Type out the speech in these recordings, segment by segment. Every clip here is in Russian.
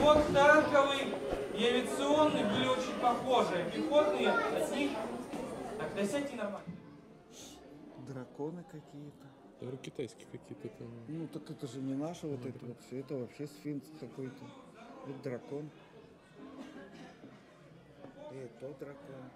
вот танковый и авиационный были очень похожи. Пехотные от них... Так, да сядьте нормально. Драконы какие-то. Наверное, китайские какие-то там. Ну так это же не наше вот это вот все, это вообще сфинкс какой-то. Это дракон. И это дракон.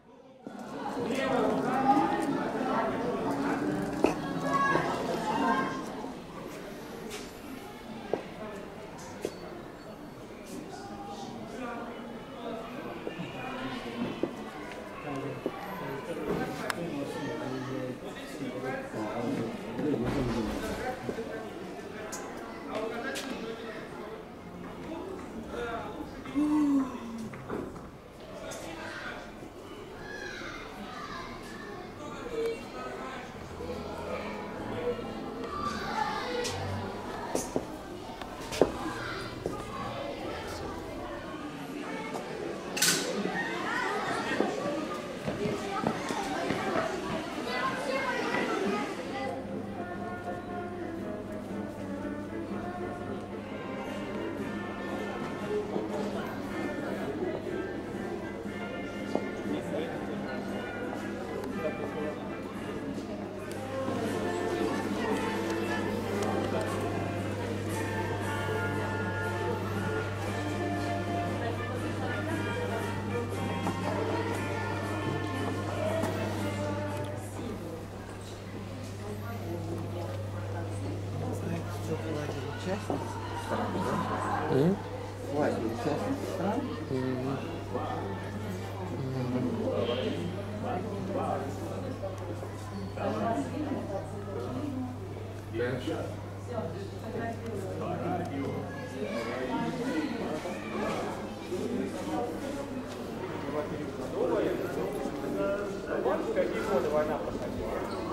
Флаги участниц стран. В какие годы война проходила?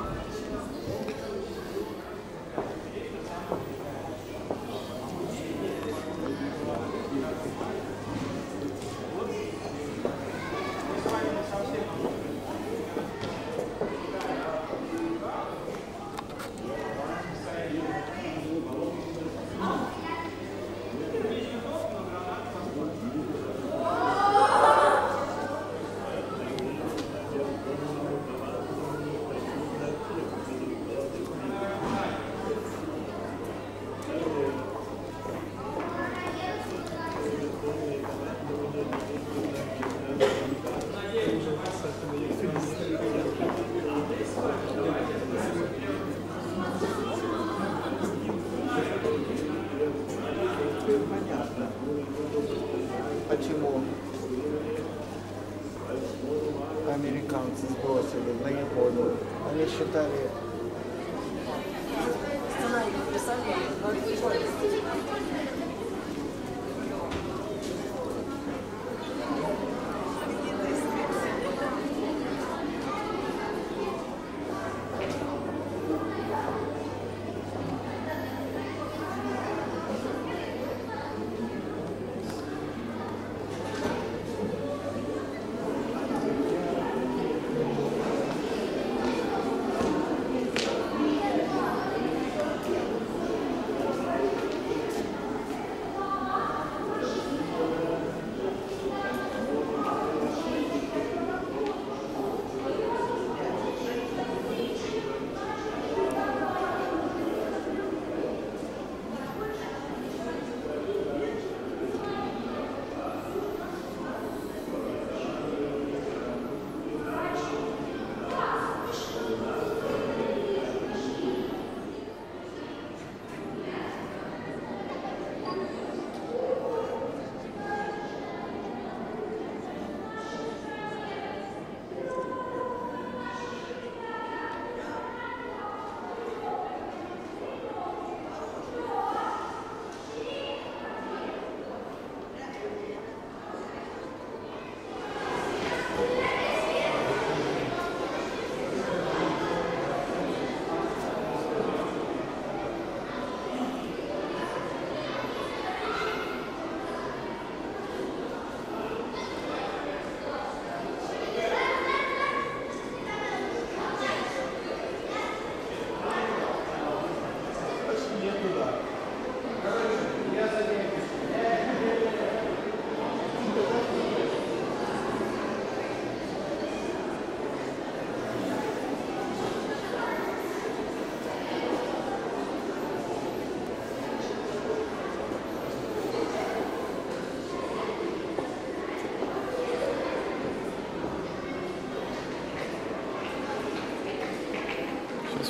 Почему американцы сбросили на Японию? Они считали... Сценарий написали, но это прикольно.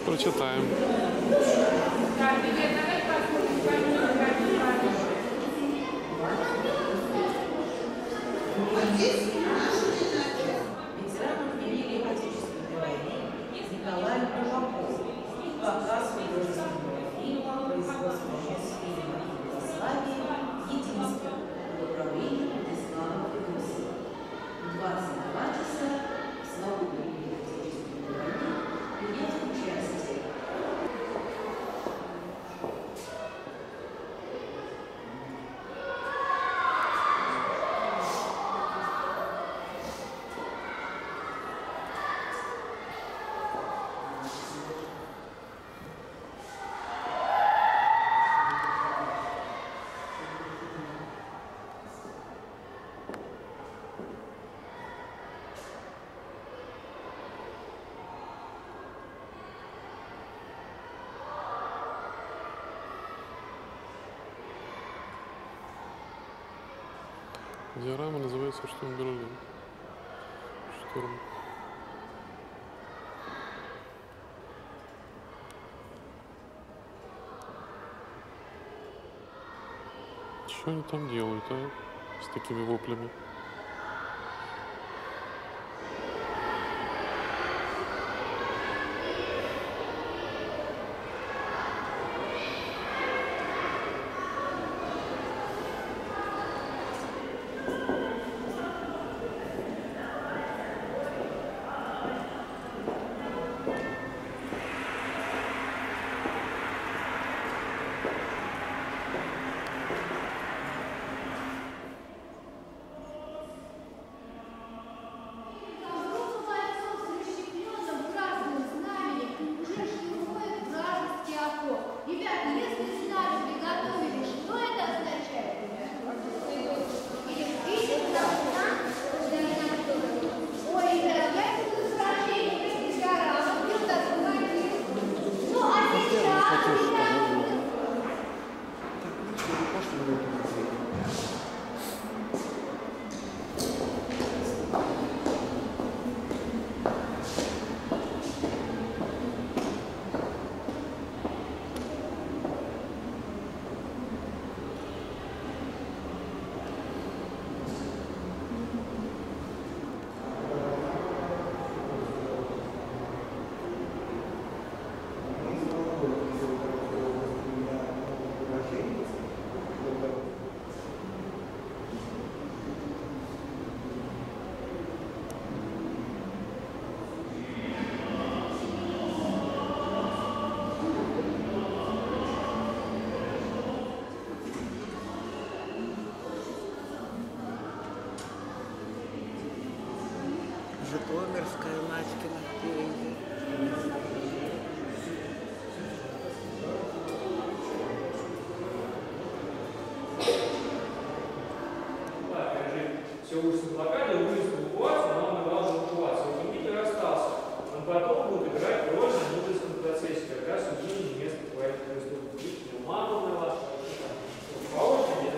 Прочитаем. Ветераном Великой Отечественной войны Николай Кулаков. Показ художественного фильма производства Мосфильма Югославии «Единство» в управлении Владислава Федосова. 22 часа с наукой Великой Отечественной войны принять участие. Диорама называется «Штурм Берлина». Штурм. Что они там делают, а? С такими воплями. Житомирская Надькина впереди. Все улицы блокады, улицы эвакуации, но он играл за эвакуацию. Вот Никита расстался. Он потом будет играть роль на мудростном процессе, как раз удивление местных военных преступлений. Мамонова. По очереди.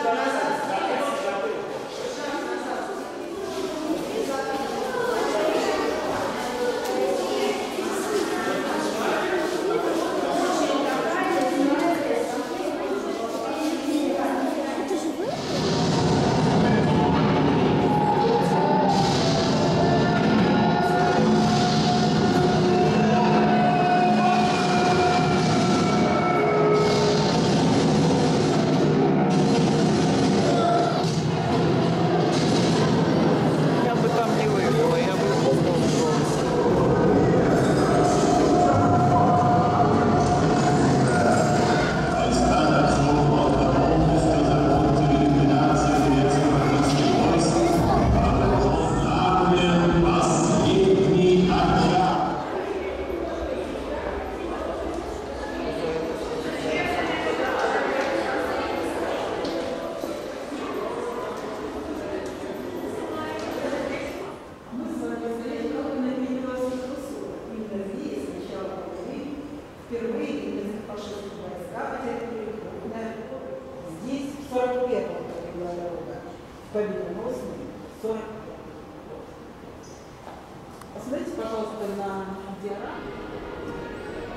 победоносный 40 лет. Посмотрите, пожалуйста, на диораму.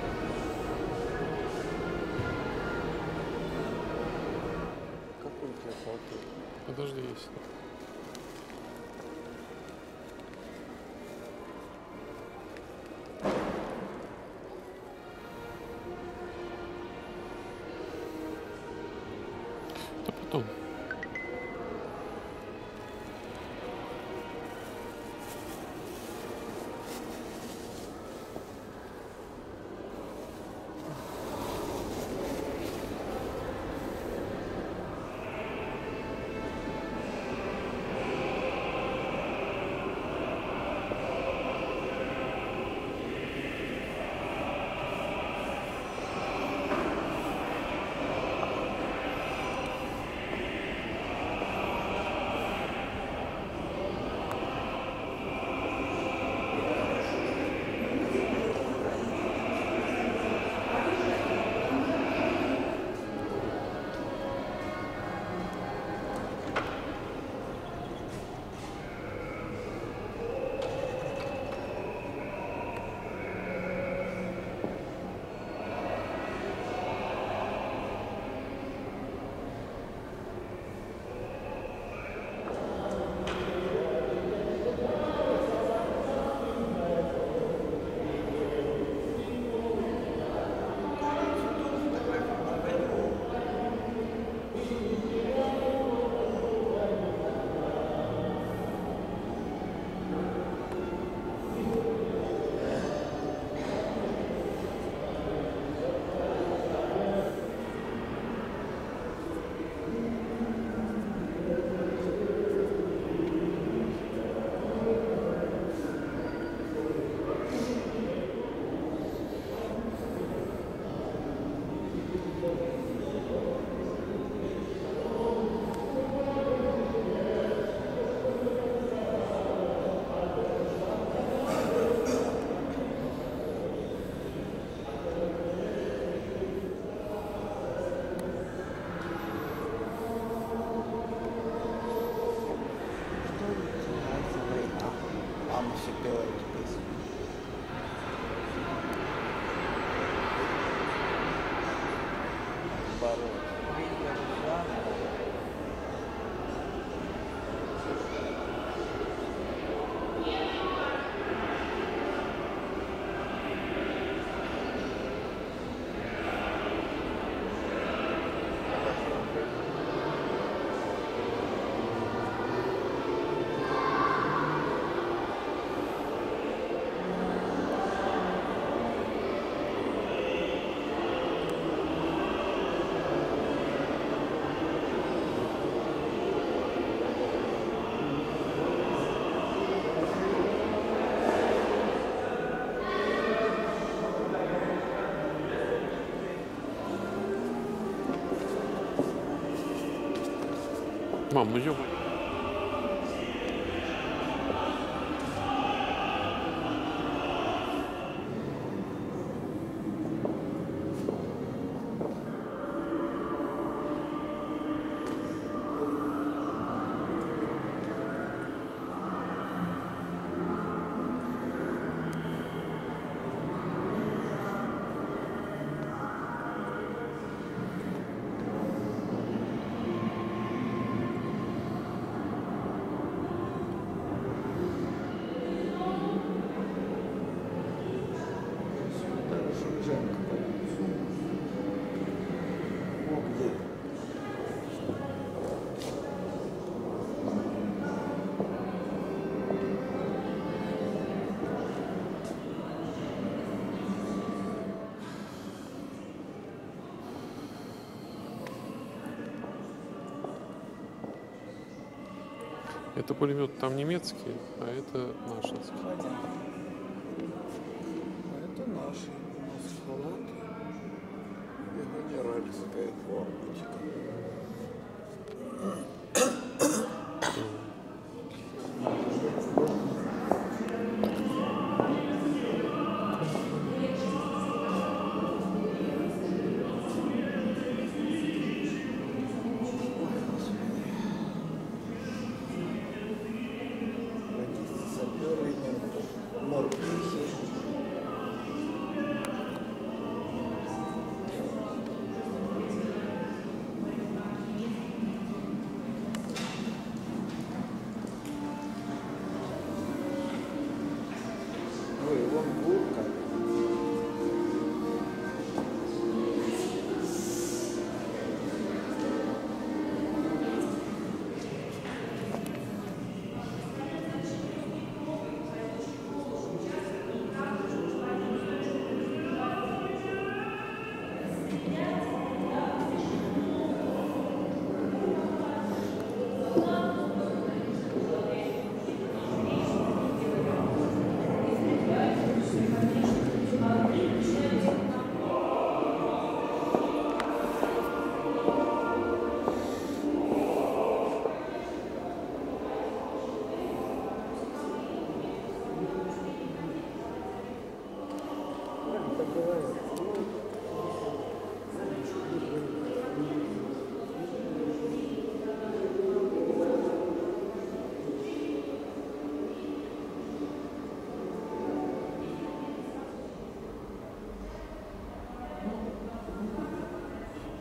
Окей. Подожди, есть. Да потом. Мам, ну ёбай. Это пулемет там немецкий, а это нашинский. А это наши. У нас халаты и генеральская формочка.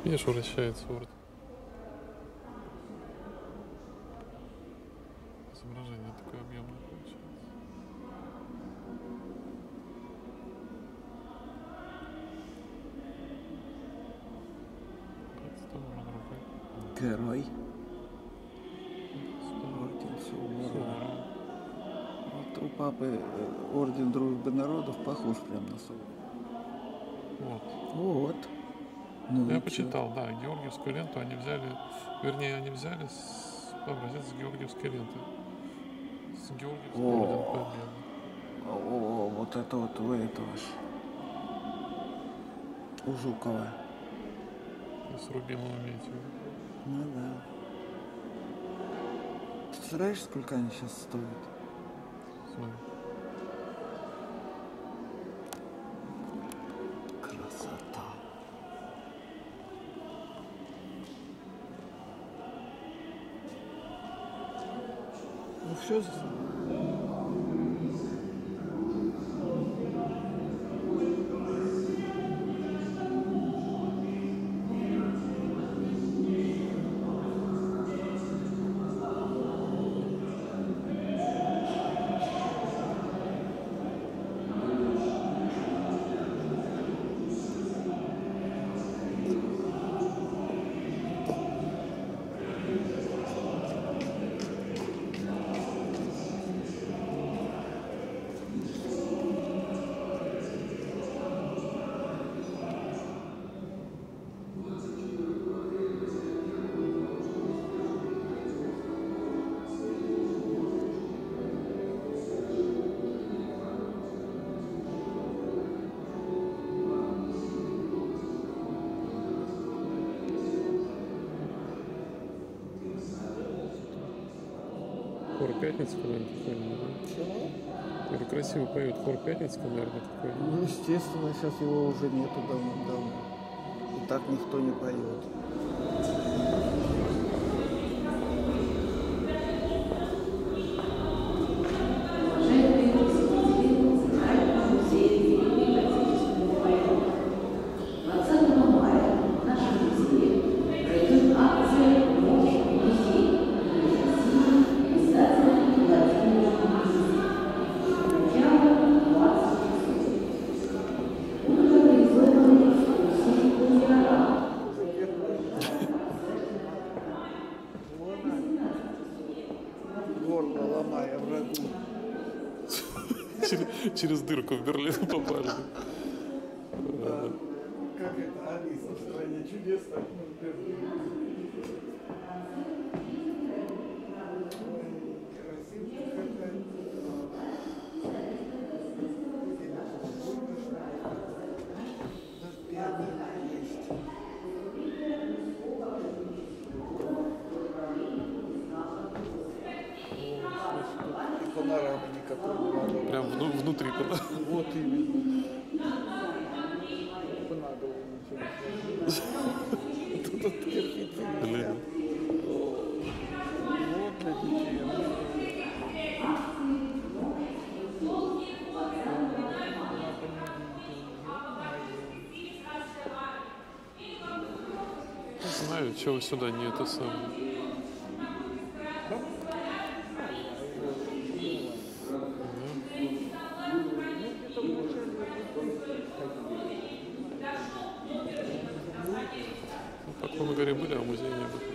Видишь, вращается орден. Изображение такое объемное получается. Это уже другой. Герой. Орден Суворова. Вот у папы орден Дружбы народов похож прям на Суворова. Вот. Вот. Ну, Я и почитал, да, георгиевскую ленту они взяли, вернее, они взяли образец с георгиевской ленты. С георгиевской орден Победы. О, вот это вот у этого. У Жукова. И с рубином имеете в виду. Ну да. Ты знаешь, сколько они сейчас стоят? Смотри. Красота. Ну все. Хор Пятницкого, наверное, какой-нибудь, да? Чего? Или красиво поет хор Пятницкого, наверное, какой-нибудь. Ну, естественно, сейчас его уже нету давно. И так никто не поет. Уважаемые посетители Центрального музея Великой Отечественной войны, 20 мая в нашем музее пройдет акция «Мощь музей» писателя Владимира Мухина. Начало 20 часов. Будут организованы экскурсии по дioрамам. Горло ломая врагу. Через дырку в Берлин попали. Как это Алиса в стране чудес, так мы в Берлине. Панорамы никакой не надо. Прям внутри. Вот именно. Надо ничего. Тут кирпичи. Блин. Вот для детей. Не знаю, чего сюда не это самое. На горе были, а в музее не было.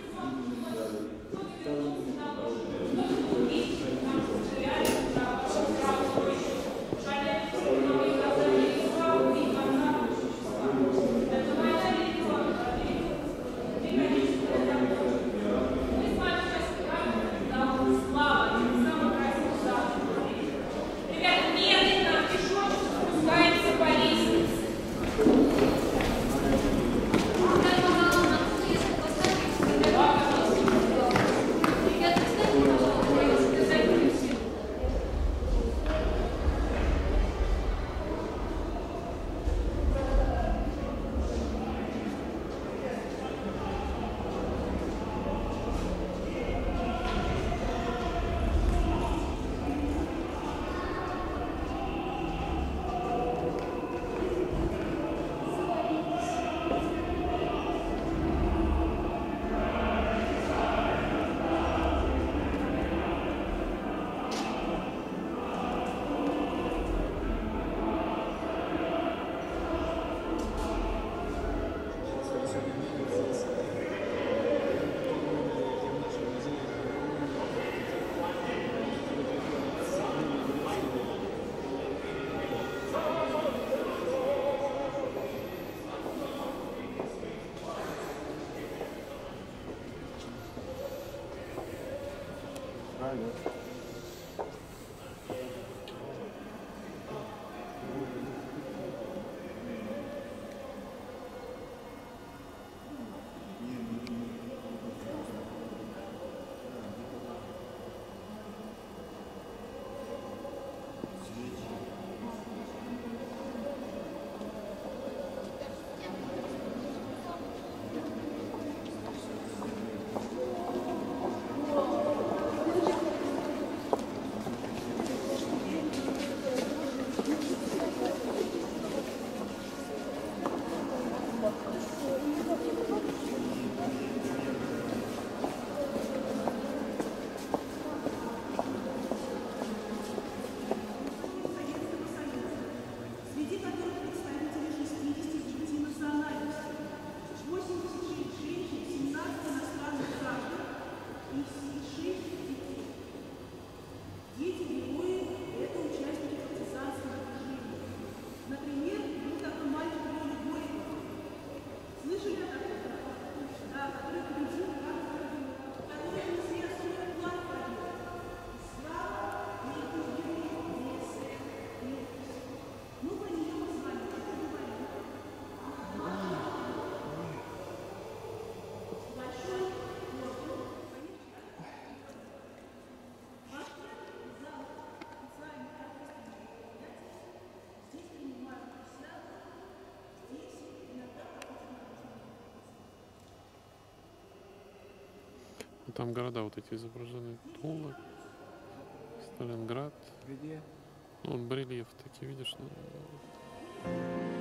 Правильно. среди которых представители 69 национальностей, 86 женщин, 17 иностранных граждан и 6 детей. Дети-герои – это участники партизанского движения. Например, был такой мальчик Лёля Горького. Слышали о таком? Да, который победил, который на себе свой вклад пробил. Слава между героями леса и леса. Ну, про нее мы с вами уже говорили. Большой воздух, конечно. Ваш зал специальных торжественных мероприятий. Здесь принимают присягу, здесь иногда проходят научные. Ну, там города вот эти изображены. Тула, Сталинград. Где? Ну, вот барельеф такие, видишь? Ну,